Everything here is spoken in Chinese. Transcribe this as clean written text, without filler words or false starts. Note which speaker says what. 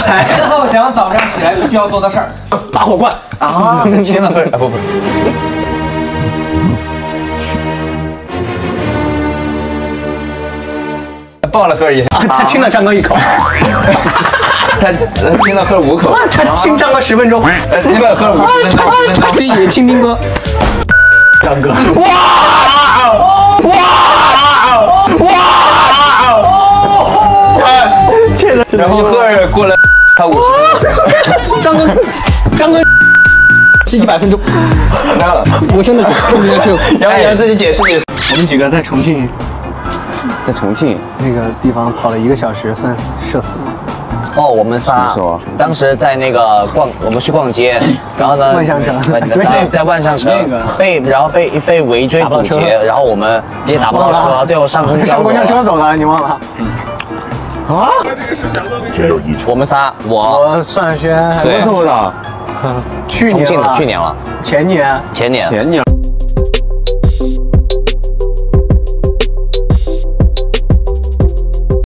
Speaker 1: 然后想早上起来必须要做的事儿，
Speaker 2: 打火罐
Speaker 1: 啊，亲了喝，不。抱了喝一下，
Speaker 2: 他亲了张哥一口，
Speaker 1: 他亲了喝5口，
Speaker 2: 他亲张哥10分钟，
Speaker 1: 一个喝50分钟，
Speaker 2: 他也亲丁哥，张哥，哇！
Speaker 1: 然后赫尔过了他50，
Speaker 2: 张哥是100分钟，我真的不明白。
Speaker 1: 杨洋自己解释解释。
Speaker 3: 我们几个在重庆
Speaker 4: 在重庆
Speaker 3: 那个地方跑了1个小时，算社死了。
Speaker 5: 哦，我们仨当时在那个我们去逛街，然后呢，
Speaker 3: 万象城
Speaker 5: 在万象城然后被围追堵截，然后我们也打不到车，最后上公交
Speaker 3: 走了，你忘了？啊？
Speaker 5: 我们仨，
Speaker 3: 我算轩，
Speaker 4: 什么时候的？
Speaker 3: 去年了，
Speaker 5: 前年了，
Speaker 3: 前年。
Speaker 4: 前年。